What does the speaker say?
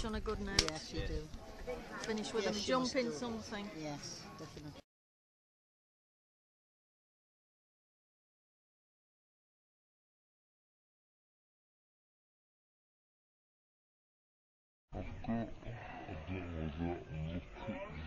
finish on a good note. Yes, you do. Finish with Yes, them you must jumping do. something. Yes, definitely. I've got a bit of that. Look at